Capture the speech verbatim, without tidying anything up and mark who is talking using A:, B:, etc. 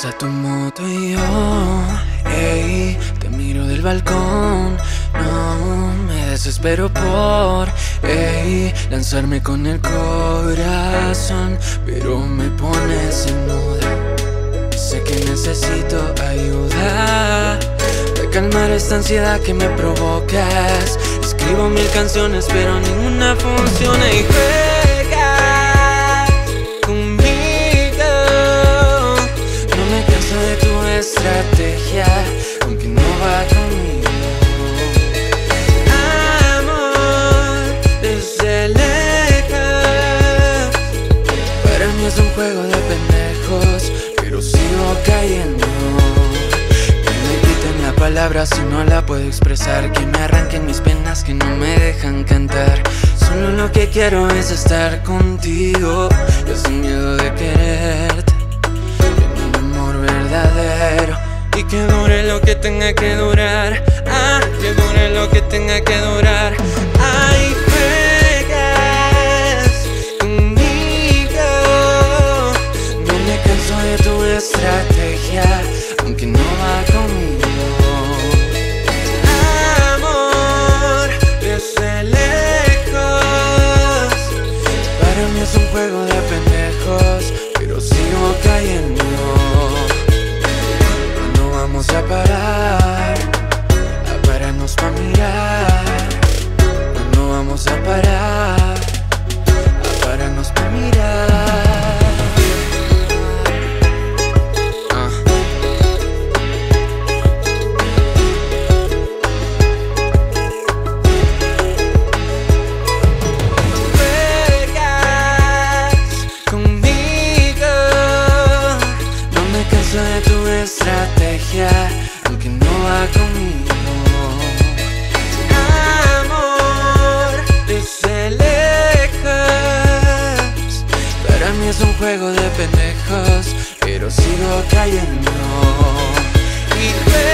A: Pasa tu moto y yo, ey, te miro del balcón. No me desespero por, ey, lanzarme con el corazón, pero me pones en duda. Sé que necesito ayuda para calmar esta ansiedad que me provocas. Escribo mil canciones pero ninguna funciona y juegas conmigo. No me canso de tu estrategia, aunque no va conmigo. Amor desde lejos, para mí es un juego de pendejos, pero sigo cayendo. Palabras si no la puedo expresar, que me arranquen mis penas, que no me dejan cantar. Solo lo que quiero es estar contigo, yo sin miedo de quererte, en un amor verdadero. Y que dure lo que tenga que durar, ah, que dure lo que tenga que durar. Ay, juegas conmigo, no me canso de tu estrategia, aunque no va conmigo. Es un juego de pendejos, pero sigo cayendo. ¿Cuándo vamos a parar? A pararnos pa' mirar. ¿Cuándo vamos a parar? A pararnos pa' mirar. Ah. De tu estrategia, aunque no va conmigo. Amor desde lejos, para mí es un juego de pendejos, pero sigo cayendo. Y